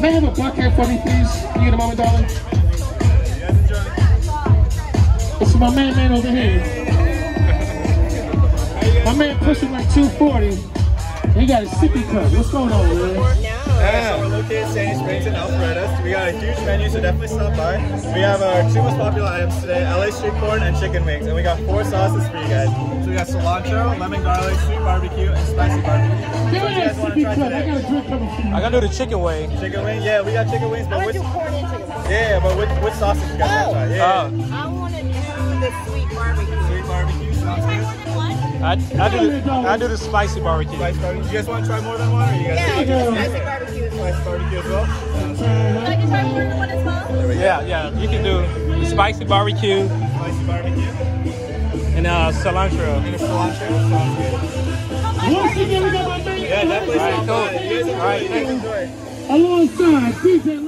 May I have a bucket for me, please? Can you get a moment, darling? It's my man over here. My man pushing like 240. He got a sippy cup. What's going on, man? So we're located in Sandy Springs and Alpharetta. We got a huge menu, so definitely stop by. We have our 2 most popular items today, LA street corn and chicken wings. And we got 4 sauces for you guys. So we got cilantro, lemon garlic, sweet barbecue, and spicy barbecue. So what do you guys want to try today? I got a drink coming from you. I gotta do the chicken wing. Chicken wing? Yeah, we got chicken wings, but I want to do corn and chicken wings. yeah, but which sausage you guys want to try? Yeah. I want to do the sweet barbecue. Sweet barbecue, sounds good. I do the spicy barbecue. Spicy barbecue. You guys want to try more than one, or you guys? Yeah, I'll do spicy barbecue as well. Spicy barbecue as well. I can try more than one as well? Yeah. You can do the spicy barbecue Spicy barbecue. and cilantro. And the cilantro. Sounds good. Once again, we got my man. Yeah, definitely stop by. You guys enjoy. All right, You guys enjoy. Alongside DJ Labo.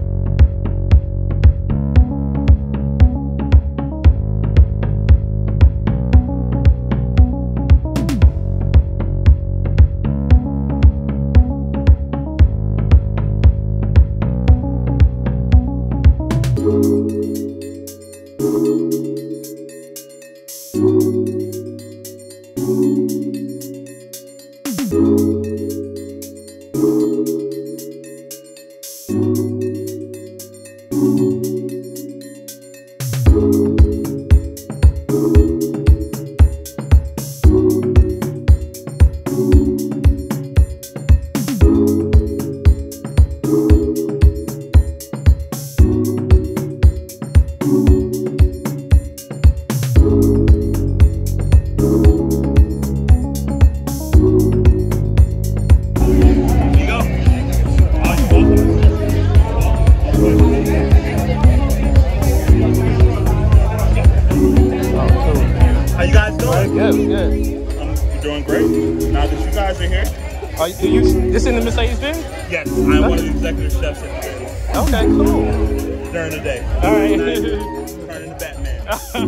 Doing great. Now that you guys are here. Are you just in the Mercedes-Benz? Yes, I'm one of the executive chefs in the day. Okay, cool. During the day. All right. Turning to Batman.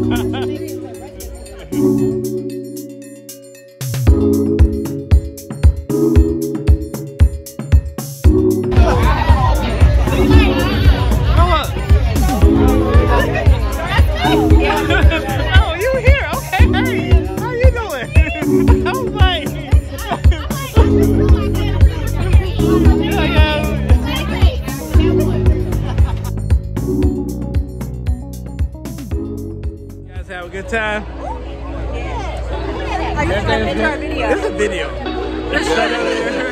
Oh, you here? Okay, hey. How you doing? I was like, yeah. You guys have a good time? I just got into our video. It's a video.